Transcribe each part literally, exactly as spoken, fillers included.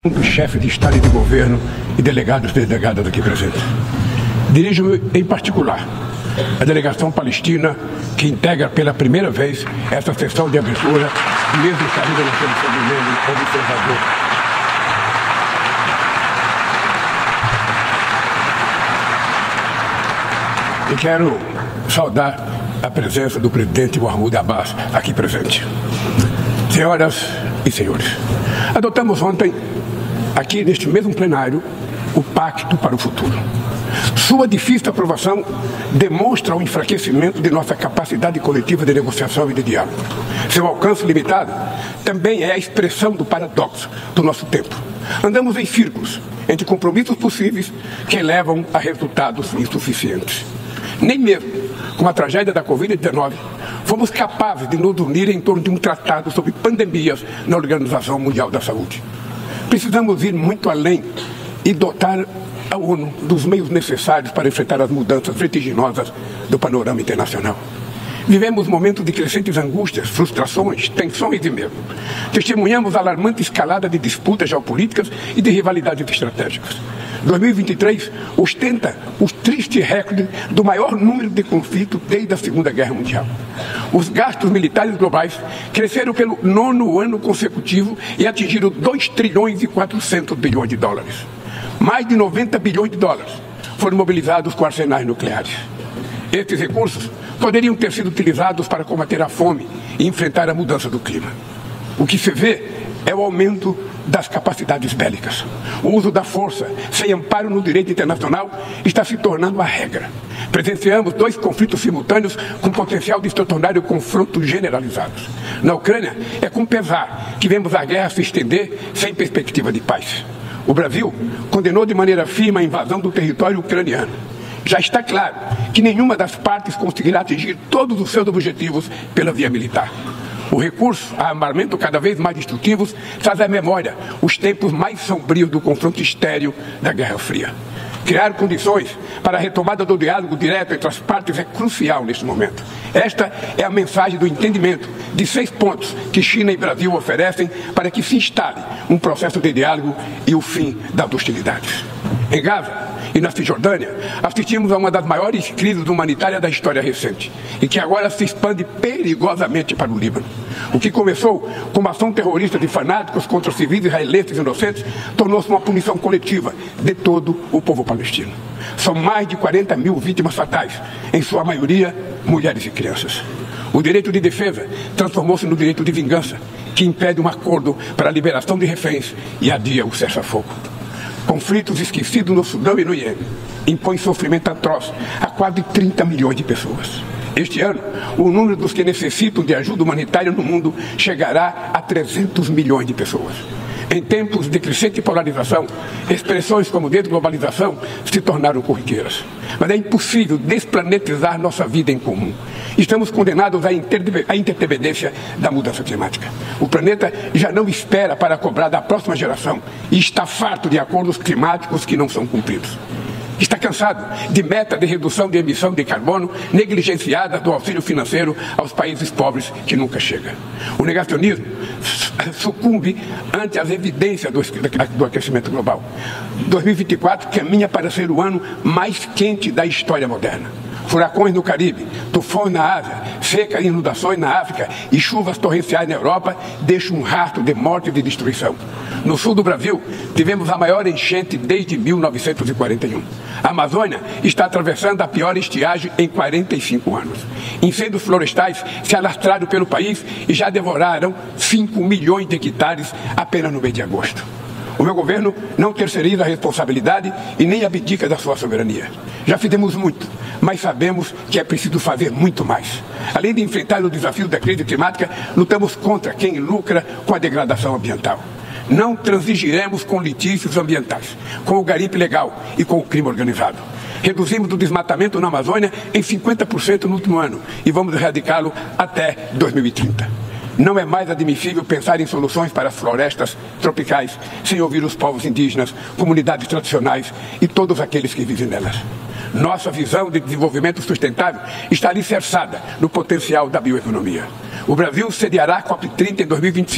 dos chefes de Estado e de governo e delegados e delegadas aqui presentes. Dirijo-me em particular à delegação palestina que integra pela primeira vez essa sessão de abertura do mesmo saída na Comissão do Membro Observador. E quero saudar a presença do presidente Mahmoud Abbas aqui presente. Senhoras e senhores, adotamos ontem, aqui neste mesmo plenário, o Pacto para o Futuro. Sua difícil aprovação demonstra o enfraquecimento de nossa capacidade coletiva de negociação e de diálogo. Seu alcance limitado também é a expressão do paradoxo do nosso tempo. Andamos em círculos entre compromissos possíveis que levam a resultados insuficientes. Nem mesmo com a tragédia da Covid dezenove, fomos capazes de nos unir em torno de um tratado sobre pandemias na Organização Mundial da Saúde. Precisamos ir muito além e dotar a ONU dos meios necessários para enfrentar as mudanças vertiginosas do panorama internacional. Vivemos momentos de crescentes angústias, frustrações, tensões e medo. Testemunhamos a alarmante escalada de disputas geopolíticas e de rivalidades estratégicas. dois mil e vinte e três ostenta o triste recorde do maior número de conflitos desde a Segunda Guerra Mundial. Os gastos militares globais cresceram pelo nono ano consecutivo e atingiram dois trilhões e quatrocentos bilhões de dólares. Mais de noventa bilhões de dólares foram mobilizados com arsenais nucleares. Estes recursos poderiam ter sido utilizados para combater a fome e enfrentar a mudança do clima. O que se vê é o aumento das capacidades bélicas. O uso da força, sem amparo no direito internacional, está se tornando a regra. Presenciamos dois conflitos simultâneos com potencial de se tornarem confrontos generalizados. Na Ucrânia, é com pesar que vemos a guerra se estender sem perspectiva de paz. O Brasil condenou de maneira firme a invasão do território ucraniano. Já está claro que nenhuma das partes conseguirá atingir todos os seus objetivos pela via militar. O recurso a armamento cada vez mais destrutivos traz à memória os tempos mais sombrios do confronto estéril da Guerra Fria. Criar condições para a retomada do diálogo direto entre as partes é crucial neste momento. Esta é a mensagem do entendimento de seis pontos que China e Brasil oferecem para que se instale um processo de diálogo e o fim das hostilidades. Em Gaza e na Cisjordânia, assistimos a uma das maiores crises humanitárias da história recente e que agora se expande perigosamente para o Líbano. O que começou com uma ação terrorista de fanáticos contra civis israelenses inocentes tornou-se uma punição coletiva de todo o povo palestino. São mais de quarenta mil vítimas fatais, em sua maioria mulheres e crianças. O direito de defesa transformou-se no direito de vingança, que impede um acordo para a liberação de reféns e adia o cessar-fogo. Conflitos esquecidos no Sudão e no Iêmen impõem sofrimento atroz a quase trinta milhões de pessoas. Este ano, o número dos que necessitam de ajuda humanitária no mundo chegará a trezentos milhões de pessoas. Em tempos de crescente polarização, expressões como desglobalização se tornaram corriqueiras. Mas é impossível desplanetizar nossa vida em comum. Estamos condenados à interdependência da mudança climática. O planeta já não espera para cobrar da próxima geração e está farto de acordos climáticos que não são cumpridos. Está cansado de meta de redução de emissão de carbono negligenciada do auxílio financeiro aos países pobres que nunca chega. O negacionismo sucumbe ante as evidências do aquecimento global. dois mil e vinte e quatro caminha para ser o ano mais quente da história moderna. Furacões no Caribe, tufões na Ásia, secas e inundações na África e chuvas torrenciais na Europa deixam um rastro de morte e de destruição. No sul do Brasil, tivemos a maior enchente desde mil novecentos e quarenta e um. A Amazônia está atravessando a pior estiagem em quarenta e cinco anos. Incêndios florestais se alastraram pelo país e já devoraram cinco milhões de hectares apenas no mês de agosto. O meu governo não terceiriza a responsabilidade e nem abdica da sua soberania. Já fizemos muito, mas sabemos que é preciso fazer muito mais. Além de enfrentar o desafio da crise climática, lutamos contra quem lucra com a degradação ambiental. Não transigiremos com litígios ambientais, com o garimpo ilegal e com o crime organizado. Reduzimos o desmatamento na Amazônia em cinquenta por cento no último ano e vamos erradicá-lo até dois mil e trinta. Não é mais admissível pensar em soluções para as florestas tropicais sem ouvir os povos indígenas, comunidades tradicionais e todos aqueles que vivem nelas. Nossa visão de desenvolvimento sustentável está alicerçada no potencial da bioeconomia. O Brasil sediará a COP trinta em dois mil e vinte e cinco,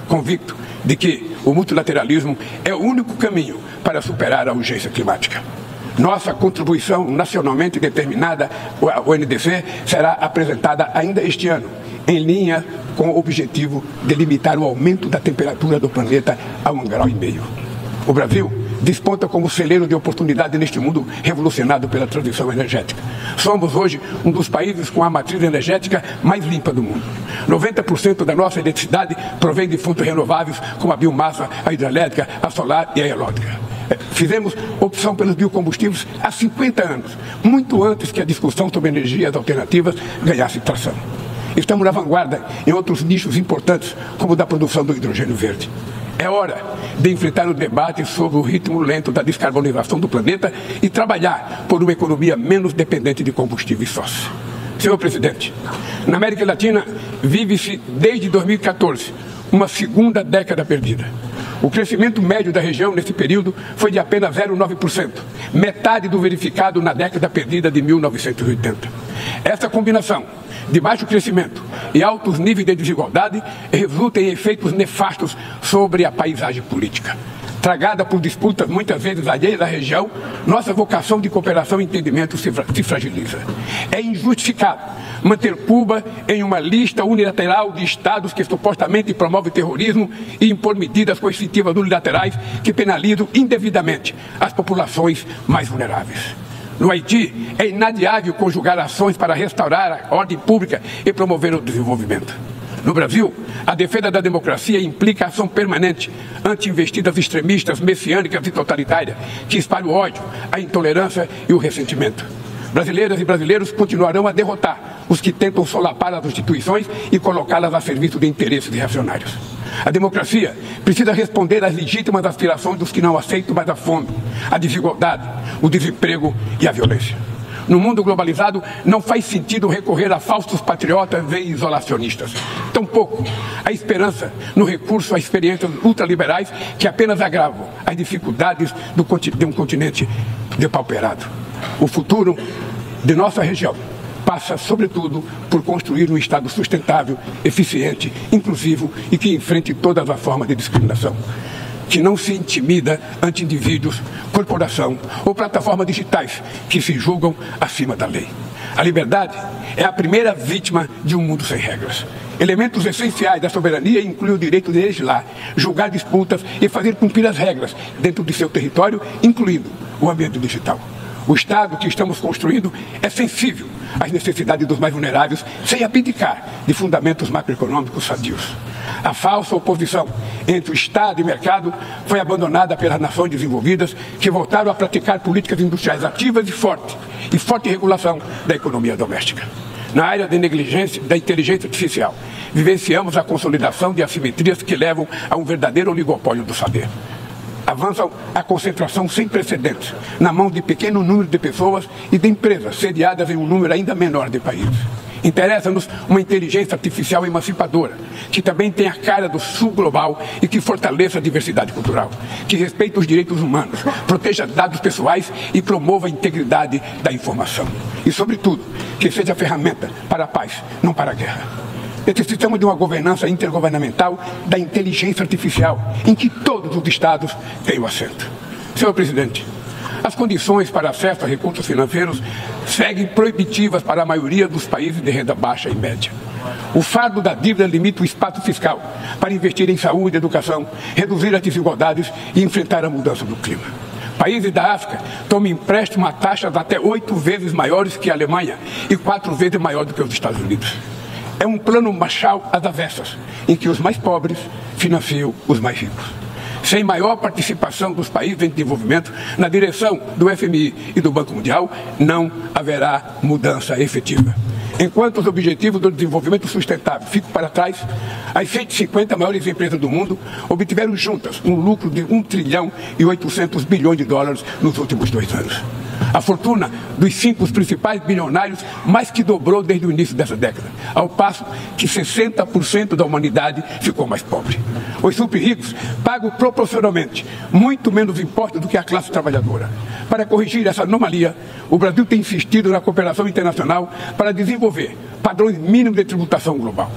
convicto de que o multilateralismo é o único caminho para superar a urgência climática. Nossa contribuição nacionalmente determinada, a O N D C, será apresentada ainda este ano, em linha com o objetivo de limitar o aumento da temperatura do planeta a um grau e meio. O Brasil desponta como celeiro de oportunidade neste mundo revolucionado pela transição energética. Somos hoje um dos países com a matriz energética mais limpa do mundo. noventa por cento da nossa eletricidade provém de fontes renováveis, como a biomassa, a hidrelétrica, a solar e a eólica. Fizemos opção pelos biocombustíveis há cinquenta anos, muito antes que a discussão sobre energias alternativas ganhasse tração. Estamos na vanguarda em outros nichos importantes, como o da produção do hidrogênio verde. É hora de enfrentar o debate sobre o ritmo lento da descarbonização do planeta e trabalhar por uma economia menos dependente de combustíveis fósseis. Senhor Presidente, na América Latina vive-se desde dois mil e quatorze uma segunda década perdida. O crescimento médio da região nesse período foi de apenas zero vírgula nove por cento, metade do verificado na década perdida de mil novecentos e oitenta. Essa combinação de baixo crescimento e altos níveis de desigualdade resulta em efeitos nefastos sobre a paisagem política. Tragada por disputas muitas vezes alheias à região, nossa vocação de cooperação e entendimento se, fra se fragiliza. É injustificado manter Cuba em uma lista unilateral de estados que supostamente promovem terrorismo e impor medidas coercitivas unilaterais que penalizam indevidamente as populações mais vulneráveis. No Haiti, é inadiável conjugar ações para restaurar a ordem pública e promover o desenvolvimento. No Brasil, a defesa da democracia implica ação permanente ante investidas extremistas, messiânicas e totalitárias que espalham o ódio, a intolerância e o ressentimento. Brasileiras e brasileiros continuarão a derrotar os que tentam solapar as instituições e colocá-las a serviço de interesses reacionários. A democracia precisa responder às legítimas aspirações dos que não aceitam mais a fome, a desigualdade, o desemprego e a violência. No mundo globalizado, não faz sentido recorrer a falsos patriotas e isolacionistas. Tampouco a esperança no recurso a experiências ultraliberais que apenas agravam as dificuldades do, de um continente depauperado. O futuro de nossa região passa, sobretudo, por construir um Estado sustentável, eficiente, inclusivo e que enfrente todas as formas de discriminação, que não se intimida ante indivíduos, corporação ou plataformas digitais que se julgam acima da lei. A liberdade é a primeira vítima de um mundo sem regras. Elementos essenciais da soberania incluem o direito de legislar, julgar disputas e fazer cumprir as regras dentro de seu território, incluindo o ambiente digital. O Estado que estamos construindo é sensível às necessidades dos mais vulneráveis, sem abdicar de fundamentos macroeconômicos sadios. A falsa oposição entre o Estado e o mercado foi abandonada pelas nações desenvolvidas, que voltaram a praticar políticas industriais ativas e fortes, e forte regulação da economia doméstica. Na área da negligência, da inteligência artificial, vivenciamos a consolidação de assimetrias que levam a um verdadeiro oligopólio do saber. Avançam a concentração sem precedentes na mão de pequeno número de pessoas e de empresas sediadas em um número ainda menor de países. Interessa-nos uma inteligência artificial emancipadora, que também tenha a cara do sul global e que fortaleça a diversidade cultural, que respeite os direitos humanos, proteja dados pessoais e promova a integridade da informação. E, sobretudo, que seja ferramenta para a paz, não para a guerra. Necessitamos de uma governança intergovernamental da inteligência artificial, em que todos os estados tenham assento. Senhor Presidente, as condições para acesso a recursos financeiros seguem proibitivas para a maioria dos países de renda baixa e média. O fardo da dívida limita o espaço fiscal para investir em saúde, educação, reduzir as desigualdades e enfrentar a mudança do clima. Países da África tomam empréstimo a taxas até oito vezes maiores que a Alemanha e quatro vezes maior do que os Estados Unidos. É um plano Marshall às avessas, em que os mais pobres financiam os mais ricos. Sem maior participação dos países em desenvolvimento na direção do F M I e do Banco Mundial, não haverá mudança efetiva. Enquanto os objetivos do desenvolvimento sustentável ficam para trás, as cento e cinquenta maiores empresas do mundo obtiveram juntas um lucro de um trilhão e oitocentos bilhões de dólares nos últimos dois anos. A fortuna dos cinco principais bilionários mais que dobrou desde o início dessa década, ao passo que sessenta por cento da humanidade ficou mais pobre. Os super-ricos pagam proporcionalmente muito menos impostos do que a classe trabalhadora. Para corrigir essa anomalia, o Brasil tem insistido na cooperação internacional para desenvolver padrões mínimos de tributação global.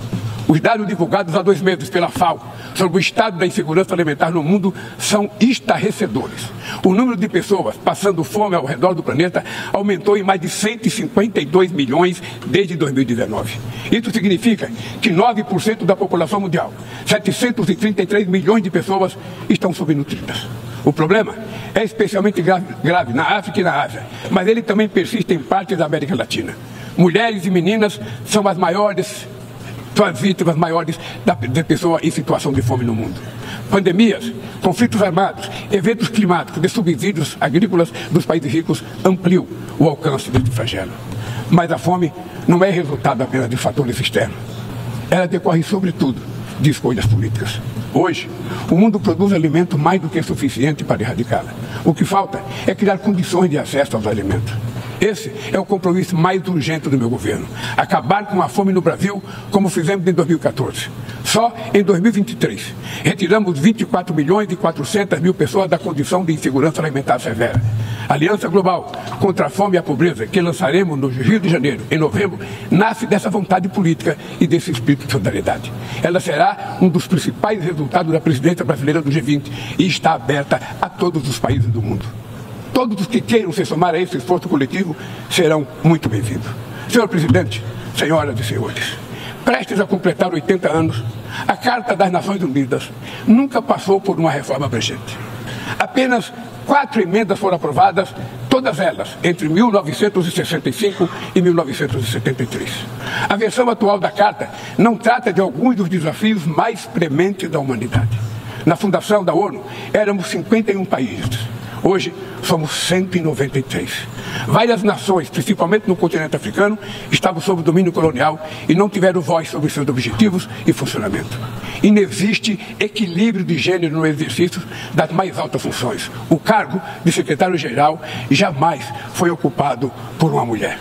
Os dados divulgados há dois meses pela FAO sobre o estado da insegurança alimentar no mundo são estarrecedores. O número de pessoas passando fome ao redor do planeta aumentou em mais de cento e cinquenta e dois milhões desde dois mil e dezenove. Isso significa que nove por cento da população mundial, setecentos e trinta e três milhões de pessoas, estão subnutridas. O problema é especialmente grave, grave na África e na Ásia, mas ele também persiste em partes da América Latina. Mulheres e meninas são as maiores são as vítimas maiores da, da pessoa em situação de fome no mundo. Pandemias, conflitos armados, eventos climáticos e subsídios agrícolas dos países ricos ampliam o alcance deste flagelo. Mas a fome não é resultado apenas de fatores externos. Ela decorre, sobretudo, de escolhas políticas. Hoje, o mundo produz alimento mais do que suficiente para erradicá-la. O que falta é criar condições de acesso aos alimentos. Esse é o compromisso mais urgente do meu governo. Acabar com a fome no Brasil, como fizemos em dois mil e quatorze. Só em dois mil e vinte e três, retiramos vinte e quatro milhões e quatrocentas mil pessoas da condição de insegurança alimentar severa. A Aliança Global contra a Fome e a Pobreza, que lançaremos no Rio de Janeiro, em novembro, nasce dessa vontade política e desse espírito de solidariedade. Ela será um dos principais resultados da presidência brasileira do G vinte e está aberta a todos os países do mundo. Todos os que queiram se somar a esse esforço coletivo serão muito bem-vindos. Senhor Presidente, senhoras e senhores, prestes a completar oitenta anos, a Carta das Nações Unidas nunca passou por uma reforma abrangente. Apenas quatro emendas foram aprovadas, todas elas entre mil novecentos e sessenta e cinco e mil novecentos e setenta e três. A versão atual da Carta não trata de alguns dos desafios mais prementes da humanidade. Na fundação da ONU, éramos cinquenta e um países. Hoje, somos cento e noventa e três. Várias nações, principalmente no continente africano, estavam sob domínio colonial e não tiveram voz sobre seus objetivos e funcionamento. E não existe equilíbrio de gênero no exercício das mais altas funções. O cargo de secretário-geral jamais foi ocupado por uma mulher.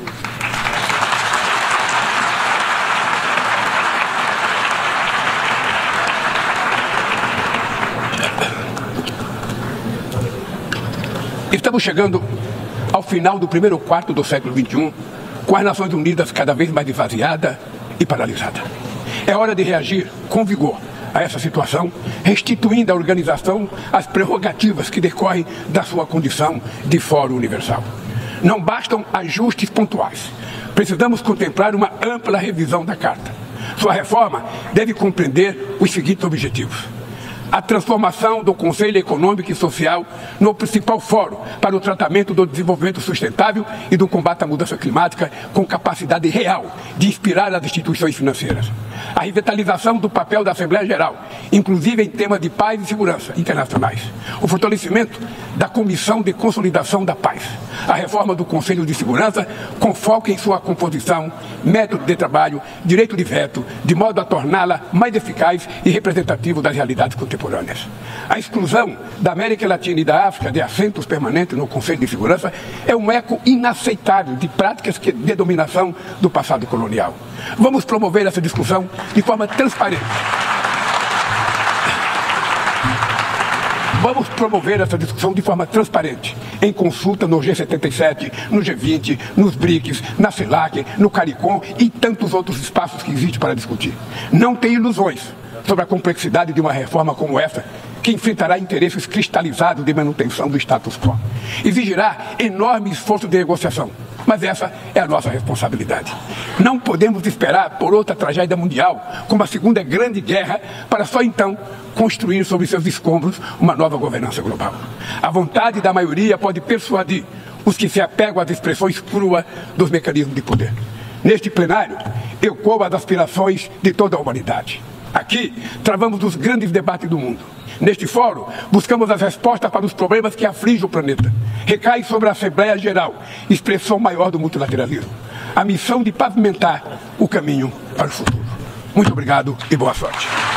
Estamos chegando ao final do primeiro quarto do século vinte e um, com as Nações Unidas cada vez mais esvaziada e paralisada. É hora de reagir com vigor a essa situação, restituindo à organização as prerrogativas que decorrem da sua condição de Fórum Universal. Não bastam ajustes pontuais. Precisamos contemplar uma ampla revisão da Carta. Sua reforma deve compreender os seguintes objetivos: a transformação do Conselho Econômico e Social no principal fórum para o tratamento do desenvolvimento sustentável e do combate à mudança climática, com capacidade real de inspirar as instituições financeiras. A revitalização do papel da Assembleia Geral, inclusive em temas de paz e segurança internacionais. O fortalecimento da Comissão de Consolidação da Paz. A reforma do Conselho de Segurança, com foco em sua composição, método de trabalho, direito de veto, de modo a torná-la mais eficaz e representativa das realidades contemporâneas. A exclusão da América Latina e da África de assentos permanentes no Conselho de Segurança é um eco inaceitável de práticas de dominação do passado colonial. Vamos promover essa discussão de forma transparente. Vamos promover essa discussão de forma transparente, em consulta no G setenta e sete, no G vinte, nos BRICS, na CELAC, no CARICOM e tantos outros espaços que existem para discutir. Não tem ilusões sobre a complexidade de uma reforma como essa, que enfrentará interesses cristalizados de manutenção do status quo. Exigirá enorme esforço de negociação, mas essa é a nossa responsabilidade. Não podemos esperar por outra tragédia mundial, como a Segunda Grande Guerra, para só então construir sobre seus escombros uma nova governança global. A vontade da maioria pode persuadir os que se apegam às expressões cruas dos mecanismos de poder. Neste plenário, eu coo as aspirações de toda a humanidade. Aqui, travamos os grandes debates do mundo. Neste fórum, buscamos as respostas para os problemas que afligem o planeta. Recai sobre a Assembleia Geral, expressão maior do multilateralismo, a missão de pavimentar o caminho para o futuro. Muito obrigado e boa sorte.